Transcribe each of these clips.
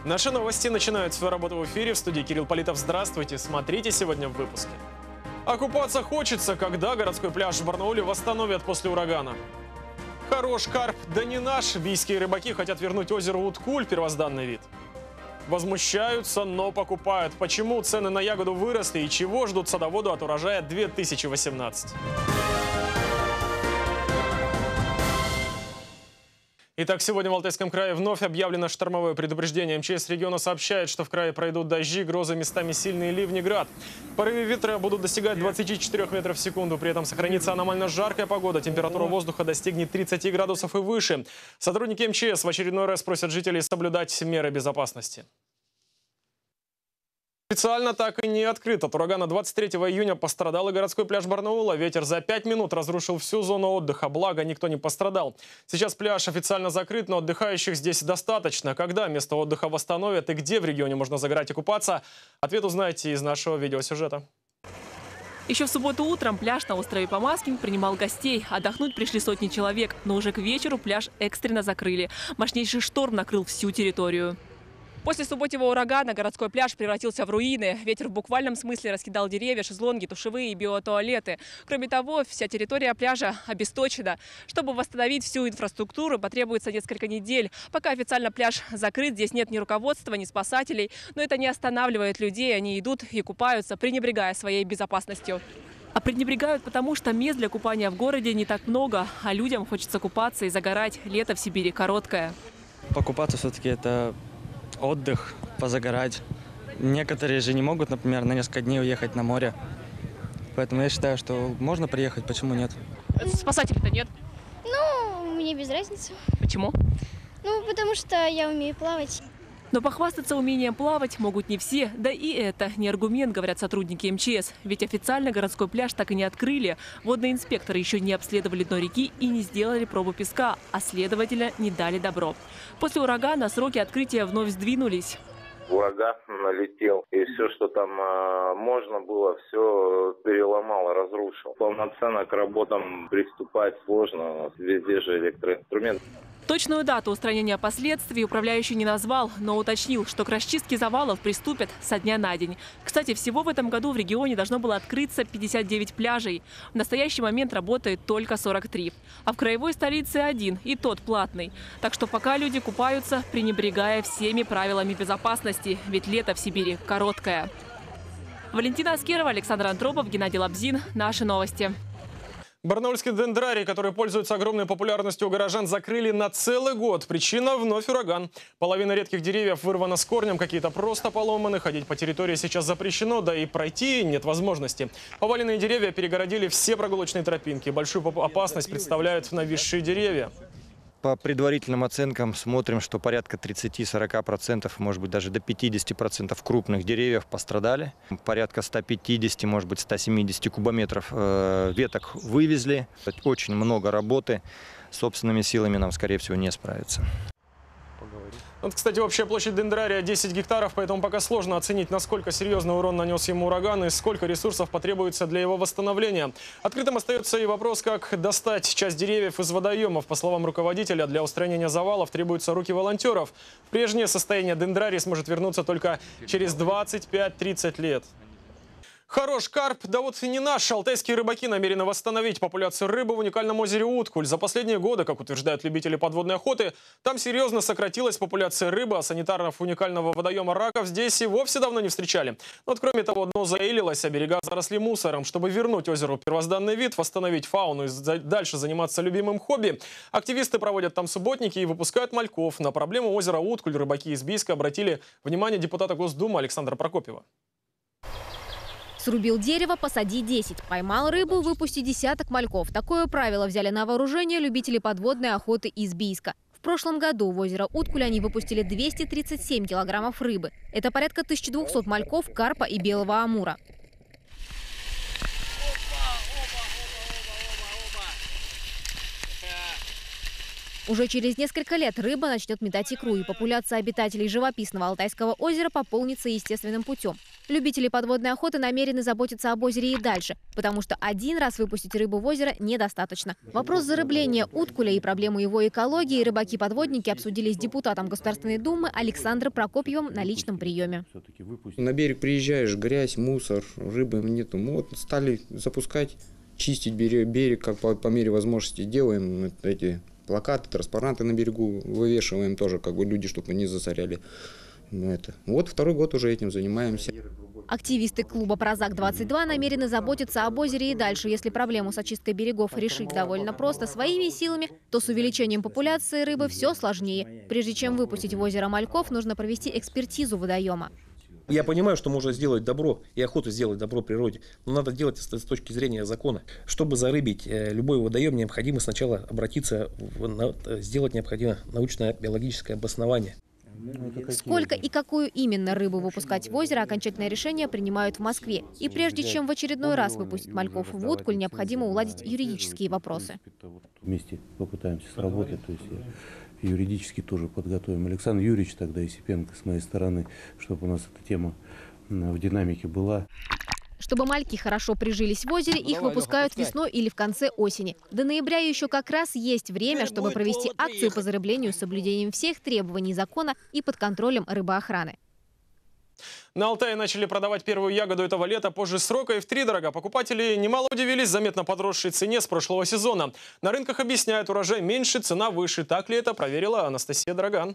Наши новости начинают свою работу в эфире. В студии Кирилл Политов. Здравствуйте. Смотрите сегодня в выпуске. Окупаться хочется, когда городской пляж в Барнауле восстановят после урагана. Хорош карп, да не наш. Бийские рыбаки хотят вернуть озеру Уткуль первозданный вид. Возмущаются, но покупают. Почему цены на ягоду выросли и чего ждут садоводу от урожая 2018? Итак, сегодня в Алтайском крае вновь объявлено штормовое предупреждение. МЧС региона сообщает, что в крае пройдут дожди, грозы, местами сильные ливни, град. Порывы ветра будут достигать 24 метров в секунду. При этом сохранится аномально жаркая погода. Температура воздуха достигнет 30 градусов и выше. Сотрудники МЧС в очередной раз просят жителей соблюдать меры безопасности. Официально так и не открыт. От урагана 23 июня пострадал и городской пляж Барнаула. Ветер за 5 минут разрушил всю зону отдыха. Благо, никто не пострадал. Сейчас пляж официально закрыт, но отдыхающих здесь достаточно. Когда место отдыха восстановят и где в регионе можно загорать и купаться? Ответ узнаете из нашего видеосюжета. Еще в субботу утром пляж на острове Помазкин принимал гостей. Отдохнуть пришли сотни человек, но уже к вечеру пляж экстренно закрыли. Мощнейший шторм накрыл всю территорию. После субботнего урагана городской пляж превратился в руины. Ветер в буквальном смысле раскидал деревья, шезлонги, душевые и биотуалеты. Кроме того, вся территория пляжа обесточена. Чтобы восстановить всю инфраструктуру, потребуется несколько недель. Пока официально пляж закрыт, здесь нет ни руководства, ни спасателей. Но это не останавливает людей. Они идут и купаются, пренебрегая своей безопасностью. А пренебрегают потому, что мест для купания в городе не так много. А людям хочется купаться и загорать. Лето в Сибири короткое. Покупаться все-таки это отдых, позагорать. Некоторые же не могут, например, на несколько дней уехать на море. Поэтому я считаю, что можно приехать, почему нет? Спасателей-то нет. Ну, мне без разницы. Почему? Ну, потому что я умею плавать. Но похвастаться умением плавать могут не все. Да и это не аргумент, говорят сотрудники МЧС. Ведь официально городской пляж так и не открыли. Водные инспекторы еще не обследовали дно реки и не сделали пробу песка, а следовательно не дали добро. После урагана сроки открытия вновь сдвинулись. Ураган налетел, и все, что там можно было, все переломало, разрушил. Полноценно к работам приступать сложно, везде же электроинструмент. Точную дату устранения последствий управляющий не назвал, но уточнил, что к расчистке завалов приступят со дня на день. Кстати, всего в этом году в регионе должно было открыться 59 пляжей. В настоящий момент работает только 43. А в краевой столице один, и тот платный. Так что пока люди купаются, пренебрегая всеми правилами безопасности, ведь лето в Сибири короткое. Валентина Аскерова, Александр Антропов, Геннадий Лабзин. Наши новости. Барнаульский дендрарий, который пользуется огромной популярностью у горожан, закрыли на целый год. Причина – вновь ураган. Половина редких деревьев вырвана с корнем, какие-то просто поломаны. Ходить по территории сейчас запрещено, да и пройти нет возможности. Поваленные деревья перегородили все прогулочные тропинки. Большую опасность представляют нависшие деревья. По предварительным оценкам смотрим, что порядка 30-40%, может быть даже до 50% крупных деревьев пострадали. Порядка 150, может быть 170 кубометров веток вывезли. Очень много работы. Собственными силами нам, скорее всего, не справиться. Вот, кстати, общая площадь дендрария 10 гектаров, поэтому пока сложно оценить, насколько серьезный урон нанес ему ураган и сколько ресурсов потребуется для его восстановления. Открытым остается и вопрос, как достать часть деревьев из водоемов. По словам руководителя, для устранения завалов требуются руки волонтеров. В прежнее состояние дендрарий сможет вернуться только через 25-30 лет. Хорош карп, да вот и не наш. Алтайские рыбаки намерены восстановить популяцию рыбы в уникальном озере Уткуль. За последние годы, как утверждают любители подводной охоты, там серьезно сократилась популяция рыбы, а санитаров уникального водоема раков здесь и вовсе давно не встречали. Но вот, кроме того, дно заилилось, а берега заросли мусором. Чтобы вернуть озеру первозданный вид, восстановить фауну и дальше заниматься любимым хобби, активисты проводят там субботники и выпускают мальков. На проблему озера Уткуль рыбаки из Бийска обратили внимание депутата Госдумы Александра Прокопьева. Срубил дерево, посади 10. Поймал рыбу, выпусти десяток мальков. Такое правило взяли на вооружение любители подводной охоты из Бийска. В прошлом году в озеро Уткуль они выпустили 237 килограммов рыбы. Это порядка 1200 мальков, карпа и белого амура. Уже через несколько лет рыба начнет метать икру, и популяция обитателей живописного Алтайского озера пополнится естественным путем. Любители подводной охоты намерены заботиться об озере и дальше, потому что один раз выпустить рыбу в озеро недостаточно. Вопрос зарыбления уткуля и проблему его экологии рыбаки-подводники обсудили с депутатом Государственной Думы Александром Прокопьевым на личном приеме. На берег приезжаешь, грязь, мусор, рыбы нету. Мы вот стали запускать, чистить берег, как по мере возможности делаем эти плакаты, транспаранты на берегу вывешиваем тоже, как бы люди, чтобы не засоряли. Вот второй год уже этим занимаемся. Активисты клуба «Прозак-22» намерены заботиться об озере и дальше. Если проблему с очисткой берегов решить довольно просто своими силами, то с увеличением популяции рыбы все сложнее. Прежде чем выпустить в озеро мальков, нужно провести экспертизу водоема. Я понимаю, что можно сделать добро и охоту сделать добро природе, но надо делать с точки зрения закона. Чтобы зарыбить любой водоем, необходимо сначала обратиться, сделать необходимо научно-биологическое обоснование. Сколько и какую именно рыбу выпускать в озеро, окончательное решение принимают в Москве. И прежде чем в очередной раз выпустить мальков в уткуль, необходимо уладить юридические вопросы. Вместе попытаемся сработать, то есть юридически тоже подготовим. Александр Юрьевич тогда Есипенко с моей стороны, чтобы у нас эта тема в динамике была. Чтобы мальки хорошо прижились в озере, их выпускают весной или в конце осени. До ноября еще как раз есть время, чтобы провести акцию по зарыблению с соблюдением всех требований закона и под контролем рыбоохраны. На Алтае начали продавать первую ягоду этого лета позже срока и втридорога. Покупатели немало удивились заметно подросшей цене с прошлого сезона. На рынках объясняют, урожай меньше, цена выше. Так ли это, проверила Анастасия Драган.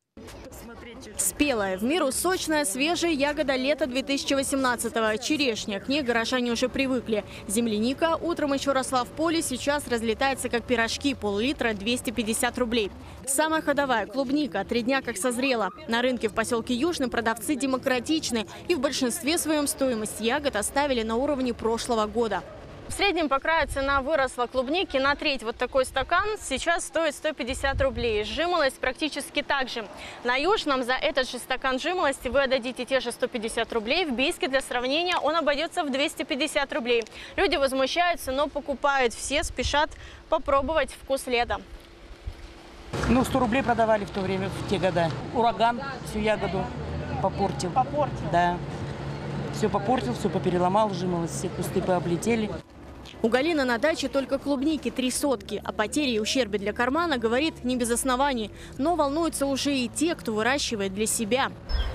Спелая, в меру сочная, свежая ягода лета 2018-го. Черешня. К ней горожане уже привыкли. Земляника утром еще росла в поле, сейчас разлетается как пирожки. Пол-литра 250 рублей. Самая ходовая клубника. 3 дня как созрела. На рынке в поселке Южный продавцы демократичны. И в большинстве своем стоимость ягод оставили на уровне прошлого года. В среднем по краю цена выросла клубники на треть. Вот такой стакан сейчас стоит 150 рублей. Жимолость практически так же. На Южном за этот же стакан жимолости вы отдадите те же 150 рублей. В Бийске для сравнения он обойдется в 250 рублей. Люди возмущаются, но покупают. Все спешат попробовать вкус лета. 100 рублей продавали в то время, в те года. Ураган всю ягоду попортил. Попортил? Да. Все попортил, все попереломал, жимолость, все кусты пооблетели. У Галины на даче только клубники 3 сотки. О потере и ущербе для кармана говорит не без оснований. Но волнуются уже и те, кто выращивает для себя.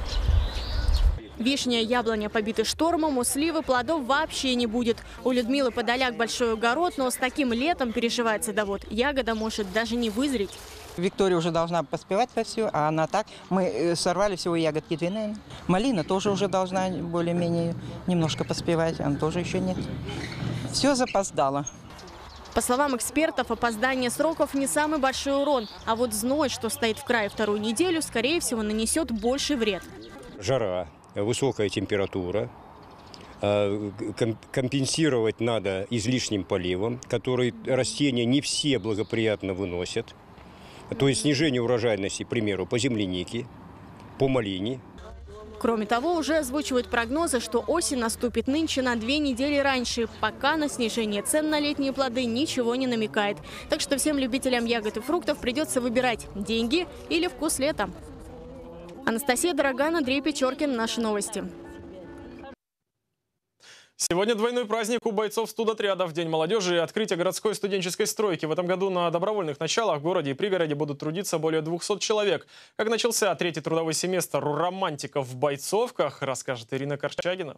Вишня и яблоня побиты штормом, у сливы плодов вообще не будет. У Людмилы Подоляк большой огород, но с таким летом, переживает садовод, ягода может даже не вызреть. Виктория уже должна поспевать вовсю, а она так. Мы сорвали всего ягодки 2, наверное. Малина тоже уже должна более-менее немножко поспевать, она тоже еще нет. Все запоздало. По словам экспертов, опоздание сроков не самый большой урон. А вот зной, что стоит в крае 2-ю неделю, скорее всего, нанесет больший вред. Жара, высокая температура. Компенсировать надо излишним поливом, который растения не все благоприятно выносят. То есть снижение урожайности, к примеру, по землянике, по малине. Кроме того, уже озвучивают прогнозы, что осень наступит нынче на 2 недели раньше. Пока на снижение цен на летние плоды ничего не намекает. Так что всем любителям ягод и фруктов придется выбирать – деньги или вкус лета. Анастасия Драган, Андрей Печоркин. Наши новости. Сегодня двойной праздник у бойцов студотрядов. День молодежи и открытие городской студенческой стройки. В этом году на добровольных началах в городе и пригороде будут трудиться более 200 человек. Как начался 3-й трудовой семестр у романтиков в бойцовках, расскажет Ирина Корчагина.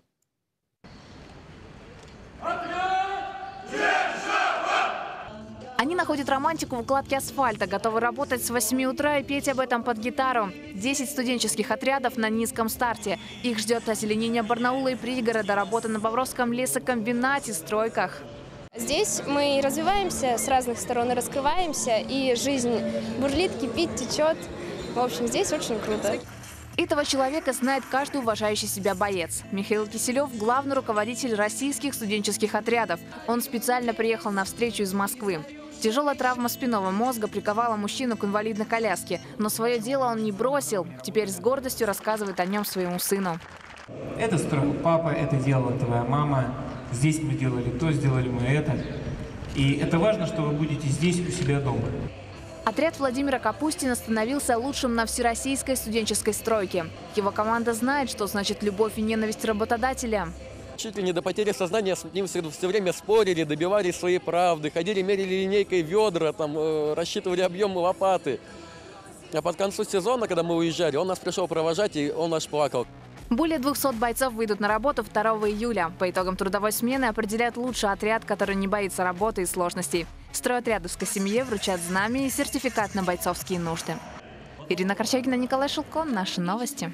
Они находят романтику в укладке асфальта, готовы работать с 8 утра и петь об этом под гитару. 10 студенческих отрядов на низком старте. Их ждет озеленение Барнаула и пригорода, работа на Бобровском лесокомбинате, стройках. Здесь мы развиваемся с разных сторон, и раскрываемся, и жизнь бурлит, кипит, течет. В общем, здесь очень круто. Этого человека знает каждый уважающий себя боец. Михаил Киселев – главный руководитель российских студенческих отрядов. Он специально приехал на встречу из Москвы. Тяжелая травма спинного мозга приковала мужчину к инвалидной коляске. Но свое дело он не бросил. Теперь с гордостью рассказывает о нем своему сыну. Это строил папа, это делала твоя мама. Здесь мы делали то, сделали мы это. И это важно, что вы будете здесь у себя дома. Отряд Владимира Капустина становился лучшим на всероссийской студенческой стройке. Его команда знает, что значит любовь и ненависть работодателя. Чуть ли не до потери сознания с ним все время спорили, добивались своей правды, ходили, мерили линейкой ведра, рассчитывали объемы лопаты. А под концу сезона, когда мы уезжали, он нас пришел провожать, и он аж плакал. Более 200 бойцов выйдут на работу 2 июля. По итогам трудовой смены определяют лучший отряд, который не боится работы и сложностей. Стройотрядовской семье вручат знамя и сертификат на бойцовские нужды. Ирина Корчагина, Николай Шелко. Наши новости.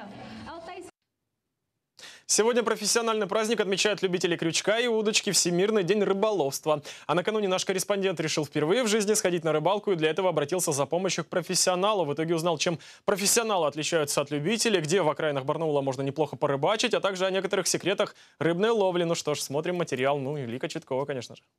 Сегодня профессиональный праздник отмечают любители крючка и удочки, Всемирный день рыболовства. А накануне наш корреспондент решил впервые в жизни сходить на рыбалку и для этого обратился за помощью к профессионалу. В итоге узнал, чем профессионалы отличаются от любителей, где в окраинах Барнаула можно неплохо порыбачить, а также о некоторых секретах рыбной ловли. Ну что ж, смотрим материал. Ну и Лика Читкова, конечно же.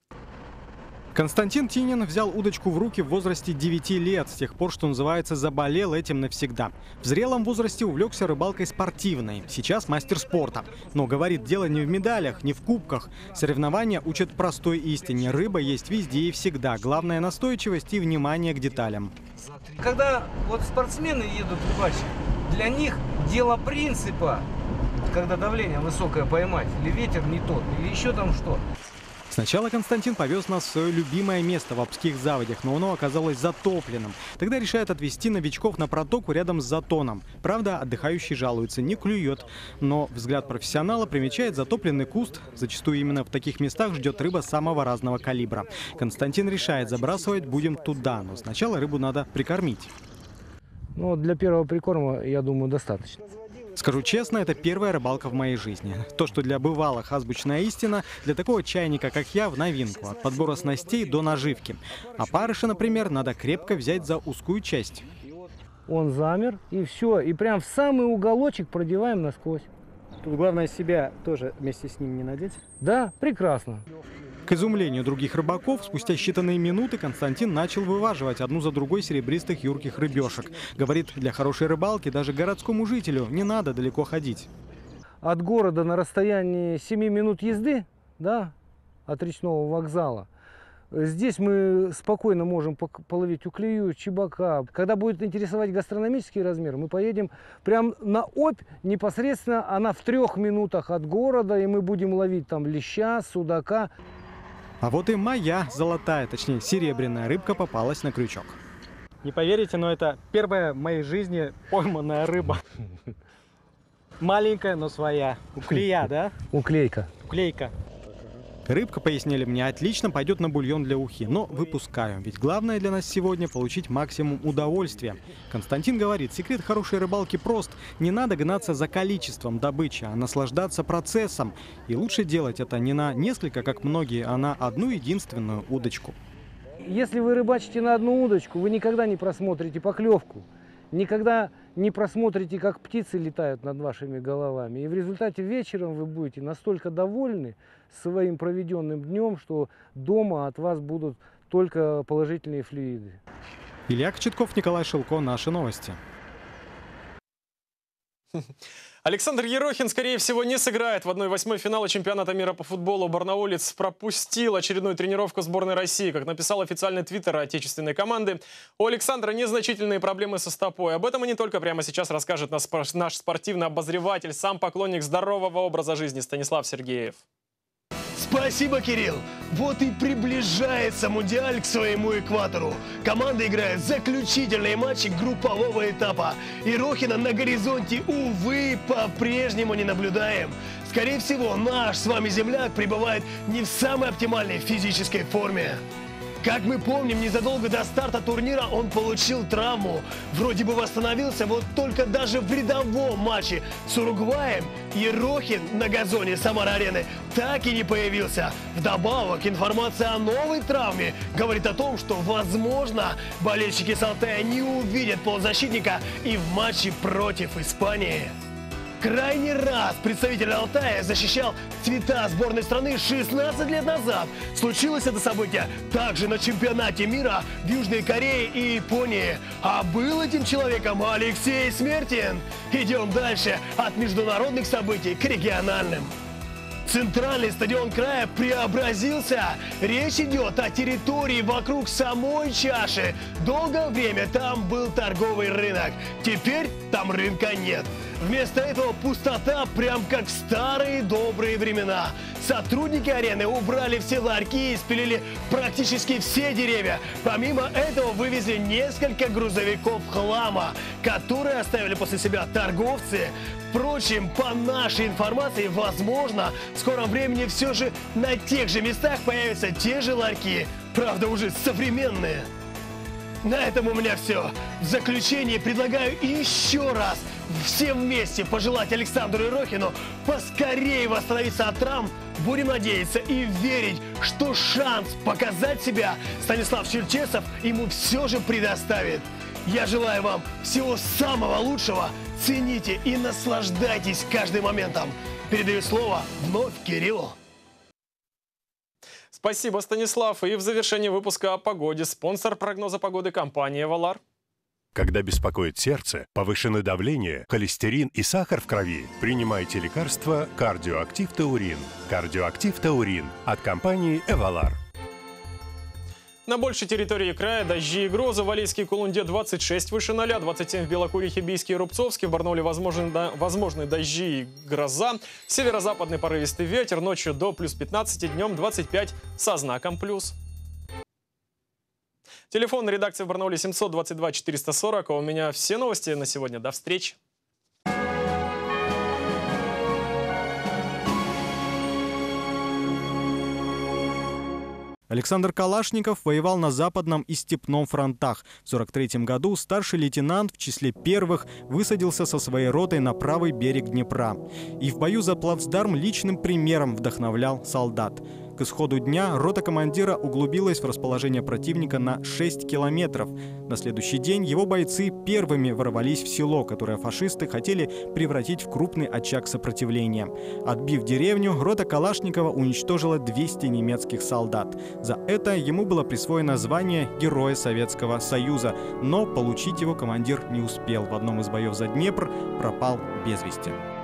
Константин Тинин взял удочку в руки в возрасте 9 лет. С тех пор, что называется, заболел этим навсегда. В зрелом возрасте увлекся рыбалкой спортивной. Сейчас мастер спорта. Но, говорит, дело не в медалях, не в кубках. Соревнования учат простой истине. Рыба есть везде и всегда. Главное — настойчивость и внимание к деталям. Когда вот спортсмены едут рыбачить, для них дело принципа, когда давление высокое поймать, или ветер не тот, или еще там что. Сначала Константин повез нас в свое любимое место в Обских заводях, но оно оказалось затопленным. Тогда решают отвезти новичков на протоку рядом с затоном. Правда, отдыхающий жалуется, не клюет. Но взгляд профессионала примечает затопленный куст. Зачастую именно в таких местах ждет рыба самого разного калибра. Константин решает, забрасывать будем туда, но сначала рыбу надо прикормить. Ну, для первого прикорма, я думаю, достаточно. Скажу честно, это первая рыбалка в моей жизни. То, что для бывалых азбучная истина, для такого чайника, как я, в новинку. От подбора снастей до наживки. А парыша, например, надо крепко взять за узкую часть. Он замер, и все. И прям в самый уголочек продеваем насквозь. Тут главное себя тоже вместе с ним не надеть. Да, прекрасно. К изумлению других рыбаков, спустя считанные минуты Константин начал вываживать одну за другой серебристых юрких рыбешек. Говорит, для хорошей рыбалки даже городскому жителю не надо далеко ходить. От города на расстоянии 7 минут езды, да, от речного вокзала, здесь мы спокойно можем половить уклею, чебака. Когда будет интересовать гастрономический размер, мы поедем прям на Обь, непосредственно она в 3 минутах от города, и мы будем ловить там леща, судака. А вот и моя золотая, точнее серебряная рыбка попалась на крючок. Не поверите, но это первая в моей жизни пойманная рыба. Маленькая, но своя. Уклея, да? Уклейка. Уклейка. Рыбка, пояснили мне, отлично пойдет на бульон для ухи, но выпускаю. Ведь главное для нас сегодня получить максимум удовольствия. Константин говорит, секрет хорошей рыбалки прост. Не надо гнаться за количеством добычи, а наслаждаться процессом. И лучше делать это не на несколько, как многие, а на одну единственную удочку. Если вы рыбачите на одну удочку, вы никогда не просмотрите поклевку. Никогда не просмотрите, как птицы летают над вашими головами. И в результате вечером вы будете настолько довольны своим проведенным днем, что дома от вас будут только положительные флюиды. Илья Кочетков, Николай Шелко. Наши новости. Александр Ерохин, скорее всего, не сыграет в 1/8 финала чемпионата мира по футболу. Барнаулец пропустил очередную тренировку сборной России. Как написал официальный твиттер отечественной команды, у Александра незначительные проблемы со стопой. Об этом и не только прямо сейчас расскажет наш спортивный обозреватель, сам поклонник здорового образа жизни Станислав Сергеев. Спасибо, Кирилл. Вот и приближается Мундиаль к своему экватору. Команда играет заключительные матчи группового этапа. Ерохина на горизонте, увы, по-прежнему не наблюдаем. Скорее всего, наш с вами земляк пребывает не в самой оптимальной физической форме. Как мы помним, незадолго до старта турнира он получил травму. Вроде бы восстановился, вот только даже в рядовом матче с Уругваем Ерохин на газоне Самара-арены так и не появился. Вдобавок, информация о новой травме говорит о том, что, возможно, болельщики с Алтая не увидят полузащитника и в матче против Испании. Крайний раз представитель Алтая защищал цвета сборной страны 16 лет назад. Случилось это событие также на чемпионате мира в Южной Корее и Японии. А был этим человеком Алексей Смертин. Идем дальше от международных событий к региональным. Центральный стадион края преобразился. Речь идет о территории вокруг самой чаши. Долгое время там был торговый рынок. Теперь там рынка нет. Вместо этого пустота, прям как в старые добрые времена. Сотрудники арены убрали все ларьки и спилили практически все деревья. Помимо этого вывезли несколько грузовиков хлама, которые оставили после себя торговцы. Впрочем, по нашей информации, возможно, в скором времени все же на тех же местах появятся те же ларьки, правда уже современные. На этом у меня все. В заключение предлагаю еще раз всем вместе пожелать Александру Ерохину поскорее восстановиться от травм. Будем надеяться и верить, что шанс показать себя Станислав Черчесов ему все же предоставит. Я желаю вам всего самого лучшего. Цените и наслаждайтесь каждым моментом. Передаю слово вновь Кириллу. Спасибо, Станислав. И в завершении выпуска о погоде спонсор прогноза погоды — компания «Эвалар». Когда беспокоит сердце, повышено давление, холестерин и сахар в крови, принимайте лекарство «Кардиоактив Таурин». «Кардиоактив Таурин» от компании «Эвалар». На большей территории края дожди и грозы. В Алейске и Кулунде 26 выше 0, 27 в Белокурихе, Бийске и Рубцовске. В Барнауле возможны дожди и гроза. Северо-западный порывистый ветер. Ночью до плюс 15, днем 25 со знаком плюс. Телефон редакции в Барнауле 722 440. А у меня все новости на сегодня. До встречи. Александр Калашников воевал на Западном и Степном фронтах. В 1943 году старший лейтенант в числе первых высадился со своей ротой на правый берег Днепра. И в бою за плацдарм личным примером вдохновлял солдат. К исходу дня рота командира углубилась в расположение противника на 6 километров. На следующий день его бойцы первыми ворвались в село, которое фашисты хотели превратить в крупный очаг сопротивления. Отбив деревню, рота Калашникова уничтожила 200 немецких солдат. За это ему было присвоено звание Героя Советского Союза, но получить его командир не успел. В одном из боев за Днепр пропал без вести.